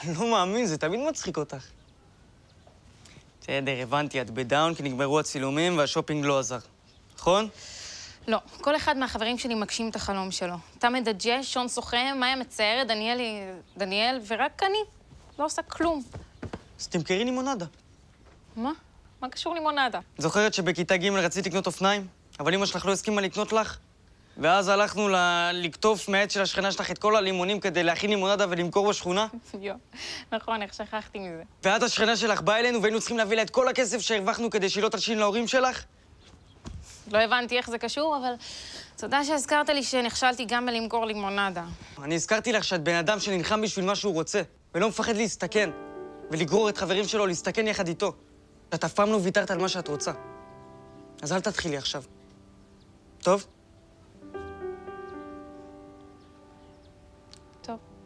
לא מאמין, זה תמיד מצחיק אותך. בסדר, הבנתי, את בדאון כי נגמרו הצילומים והשופינג לא עזר. נכון? לא, כל אחד מהחברים שלי מגשים את החלום שלו. אתה מדג'ה, שון סוכם, מאיה מציירת, דניאל, ורק אני. לא עושה כלום. אז תמכרי לימונדה. מה? מה קשור לימונדה? זוכרת שבכיתה ג' רצית לקנות אופניים? אבל אמא שלך לא הסכימה לקנות לך? ואז הלכנו לקטוף מהעץ של השכנה שלך את כל הלימונים כדי להכין לימונדה ולמכור בשכונה? נכון, איך שכחתי מזה. ואז השכנה שלך באה אלינו והיינו צריכים להביא לה את כל הכסף שהרווחנו כדי שהיא לא תלשין להורים שלך? לא הבנתי איך זה קשור, אבל תודה שהזכרת לי שנכשלתי גם בלמכור לימונדה. אני הזכרתי לך שאת בן אדם שנלחם בשביל מה שהוא רוצה, ולא מפחד להסתכן, ולגרור את חברים שלו להסתכן יחד איתו. את אף פעם לא ויתרת על מה שאת רוצה. אז אל תתחילי עכשיו. טוב? טוב.